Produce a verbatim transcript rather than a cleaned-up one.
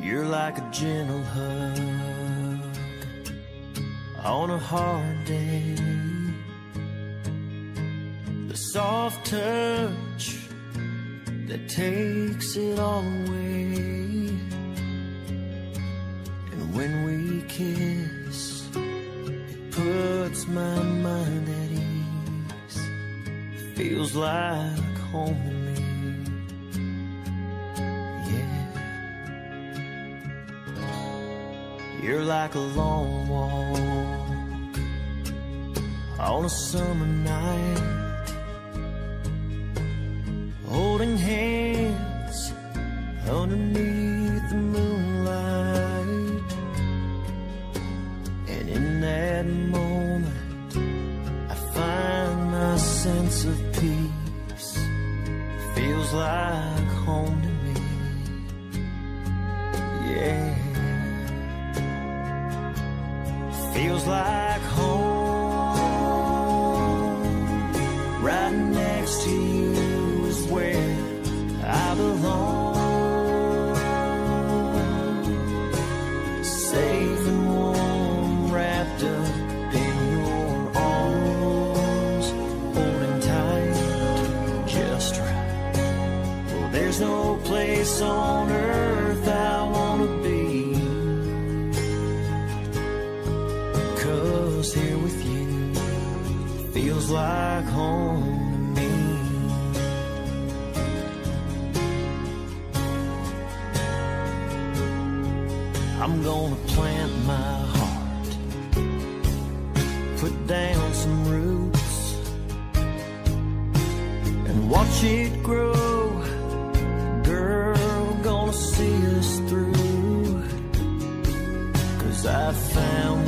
You're like a gentle hug on a hard day, the soft touch that takes it all away. And when we kiss, it puts my mind at ease. Feels like home to me. You're like a long walk on a summer night, holding hands underneath the moonlight. And in that moment, I find my sense of peace. Feels like home to me, yeah. Feels like home. Right next to you is where I belong. Safe and warm, wrapped up in your arms, holding tight, just right. Well, there's no place on earth I wanna be. Here with you feels like home to me. I'm gonna plant my heart, put down some roots, and watch it grow. Girl, gonna see us through, 'cause I found